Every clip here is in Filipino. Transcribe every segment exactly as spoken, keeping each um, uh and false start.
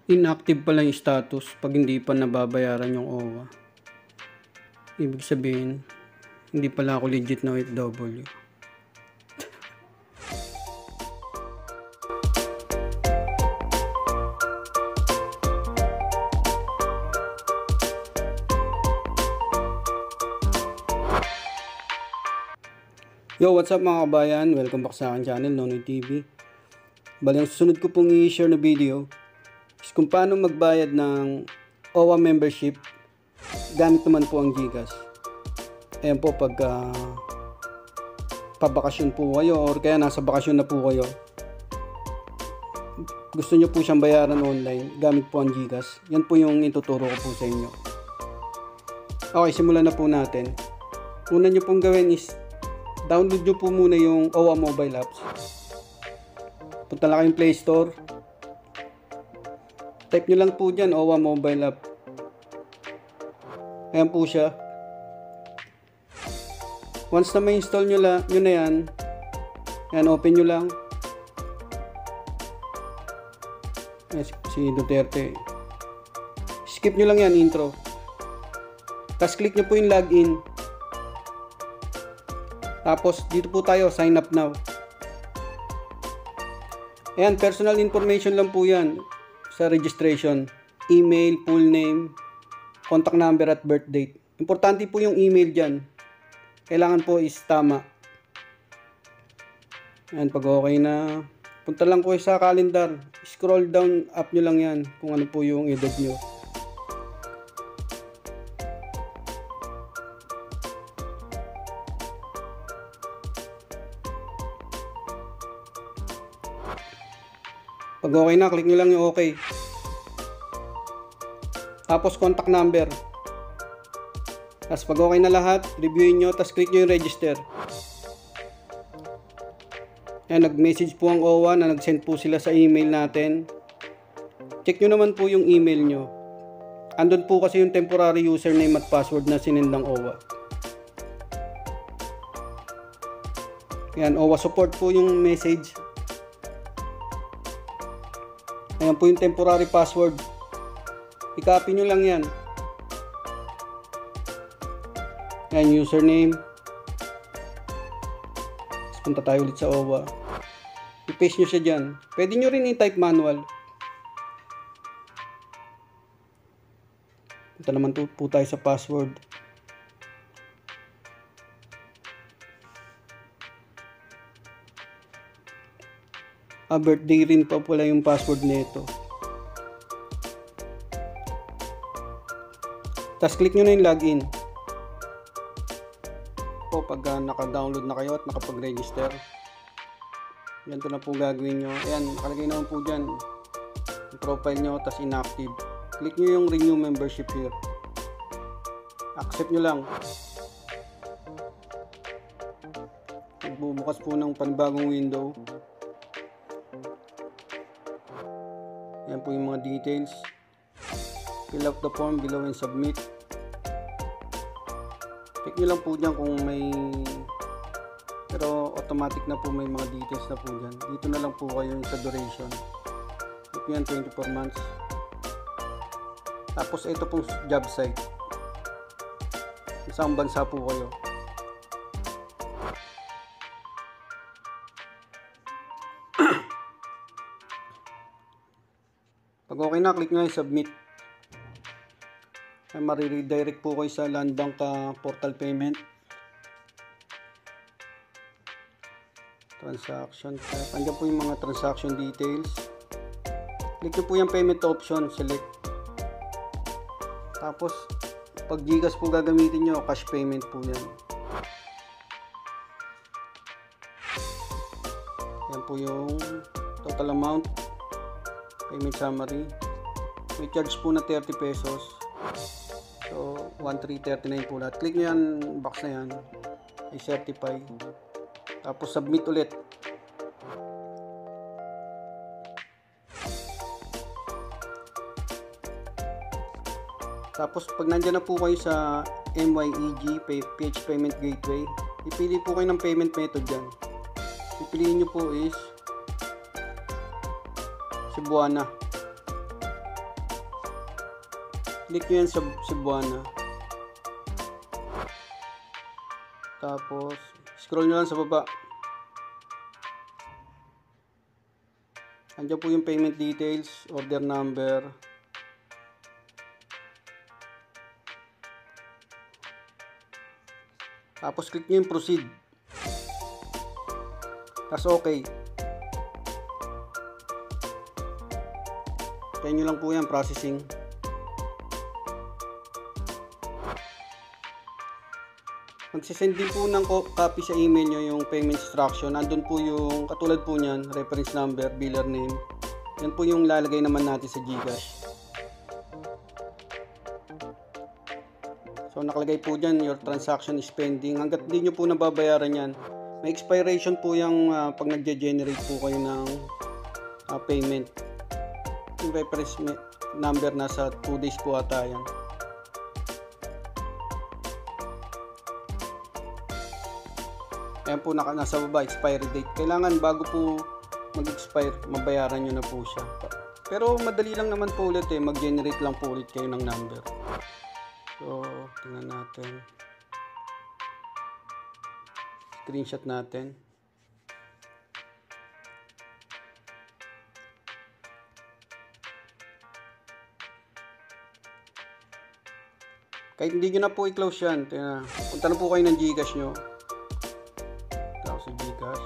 Inactive pala yung status pag hindi pa nababayaran yung O W A. Ibig sabihin, hindi pala ako legit na O F W. Yo, what's up mga kabayan? Welcome back sa aking channel, Nonoy T V. Bali, ang susunod ko pong i-share na video is kung paano magbayad ng O W A membership gamit naman po ang GCash. Ayan po, pag uh, pabakasyon po kayo or kaya nasa bakasyon na po kayo, gusto nyo po siyang bayaran online gamit po ang GCash. Yan po yung ituturo ko po sa inyo. Okay, simulan na po natin. Una nyo pong gawin is download nyo po muna yung O W A mobile apps. Punta lang kayong Play Store. Type nyo lang po dyan, O W A mobile app. Ayan po siya. Once na ma-install nyo, la, nyo na yan, ayan, open nyo lang. Ayan, si Duterte. Skip nyo lang yan, intro. Tapos click nyo po yung login. Tapos dito po tayo, sign up now. Ayan, personal information lang po yan sa registration. Email, full name, contact number at birth date. Importante po yung email dyan. Kailangan po is tama. Ayan, pag okay na, punta lang po sa calendar. Scroll down up nyo lang yan kung ano po yung edad nyo. Pag okay na, click nyo lang yung okay. Tapos contact number. Tapos pag okay na lahat, reviewin nyo, tapos click nyo yung register. Ayan, nag-message po ang O W A na nag-send po sila sa email natin. Check nyo naman po yung email nyo. Andun po kasi yung temporary username at password na sinend ng O W A. Ayan, O W A support po yung message. Ayan po yung temporary password. I-copy nyo lang yan. Ayan, username. Tapos punta tayo ulit sa O W A. I-paste nyo siya dyan. Pwede nyo rin i-type manual. Punta naman po tayo sa password. Ah, birthday rin pa pala yung password nito. Tapos click nyo na yung login. O pag uh, naka-download na kayo at nakapag-register, ganito na po gagawin nyo. Ayan, nakalagay naman po dyan yung profile nyo, tapos inactive. Click nyo yung renew membership here. Accept nyo lang. Magbubukas po ng panibagong window. Yan po yung mga details. Fill out the form below and submit. Check nyo lang po dyan kung may, pero automatic na po may mga details na po dyan. Dito na lang po kayo sa duration. Ito yan, twenty-four months. Tapos ito pong job site. Isang bansa po kayo. Pag okay na, click nyo yung submit. Ay, mariredirect po kayo sa Land Bank uh, portal payment. Transaction type. Andiyan po yung mga transaction details. Click nyo po yung payment option. Select. Tapos, pag GCash po gagamitin nyo, cash payment po yan. Yan po yung total amount. Payment summary. May charge po na thirty pesos. So, one thousand three hundred thirty-nine po lahat. Click nyo yan, box na yan. I certify. Tapos, submit ulit. Tapos, pag nandyan na po kayo sa M Y E G, P H Payment Gateway, ipili po kayo ng payment method dyan. Pipiliin nyo po is Cebuana. Click nyo yan sa Cebuana. Tapos, scroll nyo lang sa baba. Andiyan po yung payment details, order number. Tapos, click nyo yung proceed. Tapos, okay. Kaya nyo lang po yan, processing. Magsisend din po ng copy sa email nyo yung payment instruction. Andun po yung katulad po nyan, reference number, biller name. Yan po yung lalagay naman natin sa GCash. So nakalagay po dyan, your transaction is pending. Hanggat hindi nyo po nababayaran yan, may expiration po yung uh, pag nagge-generate po kayo ng uh, payment. Yung reference number nasa two days po ata yan. Ayan po naka, nasa baba, expiry date. Kailangan bago po mag-expire, mabayaran nyo na po siya. Pero madali lang naman po ulit eh. Mag-generate lang po ulit kayo ng number. So, tingnan natin. Screenshot natin. Kahit hindi nyo na po i-close yan. Tingnan. Punta na po kayo ng GCash nyo. Sa GCash.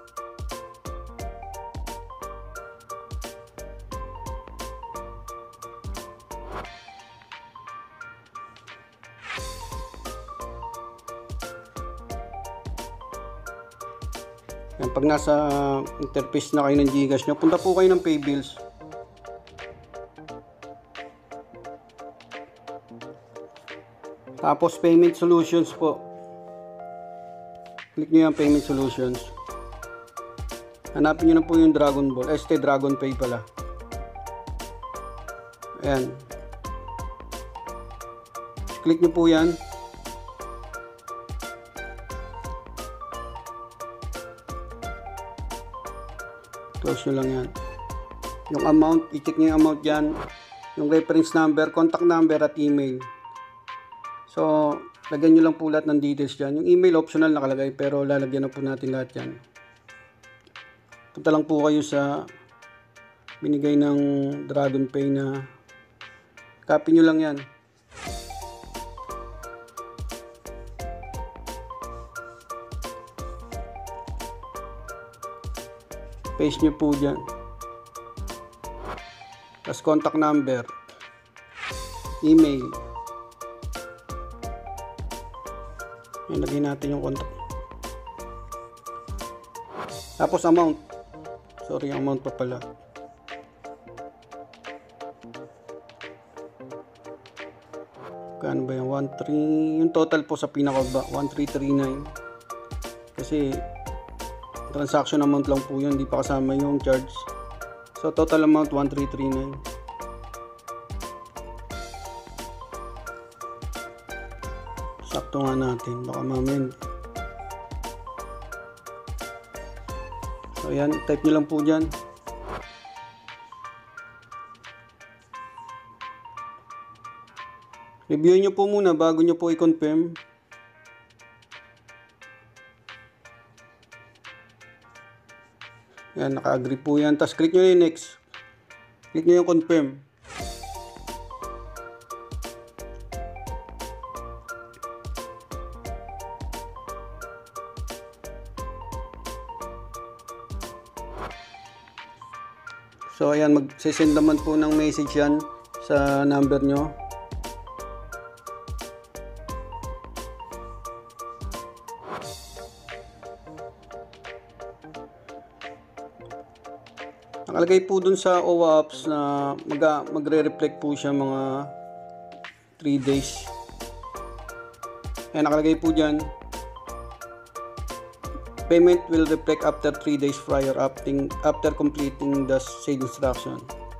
Yan, pag nasa interface na kayo ng GCash nyo, punta po kayo ng Pay Bills. Tapos Payment Solutions po. Click nyo yung Payment Solutions. Hanapin nyo na po yung Dragon Ball. Este Dragon Pay pala. Ayan. Click nyo po yan. Close nyo lang yan. Yung amount, i-check nyo yung amount dyan. Yung reference number, contact number at email. So, lagyan nyo lang po lahat ng details dyan. Yung email optional nakalagay pero lalagyan na po natin lahat yan. Punta lang po kayo sa binigay ng Dragon Pay na copy nyo lang yan. Paste nyo po dyan. Tapos contact number, email. Ilagay natin yung contact. Tapos amount. Sorry, amount pa pala. Kano ba yung one three? Yung total po sa pinakaba, one three three nine. Kasi transaction amount lang po yun, hindi pa kasama yung charge. So total amount one three three nine. Sakto nga natin, baka mamaya. So yan, type nyo lang po dyan. Review nyo po muna bago nyo po i-confirm. Yan, naka-agree po yan. Tapos click nyo yung next. Click nyo yung confirm. So ayan, mag-send naman po ng message yan sa number nyo. Nakalagay po dun sa O W A apps na mag magre-reflect po siya mga three days. Ayan, nakalagay po dyan. Payment will reflect after three days prior after, after completing the said instruction.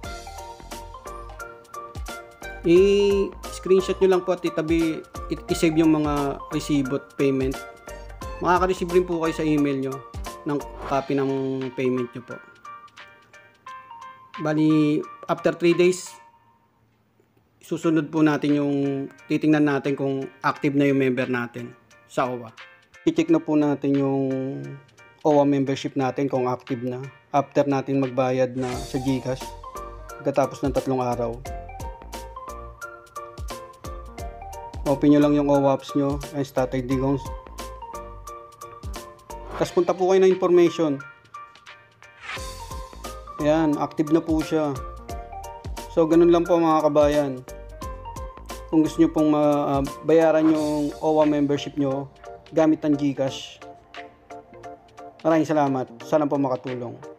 I-screenshot nyo lang po at itabi, i-save yung mga resibo at payment. Makaka-receive rin po kayo sa email nyo ng copy ng payment nyo po. Bali, after three days, susunod po natin yung titingnan natin kung active na yung member natin sa O W A. I-check na po natin yung O W A membership natin kung active na after natin magbayad na sa GCash pagkatapos ng tatlong araw. Open nyo lang yung O W A apps nyo and start Digong. Tapos punta po kayo ng information. Ayan, active na po siya. So ganun lang po mga kabayan. Kung gusto nyo pong uh, bayaran yung O W A membership nyo gamit ang GCash. Maraming salamat. Sana po makatulong.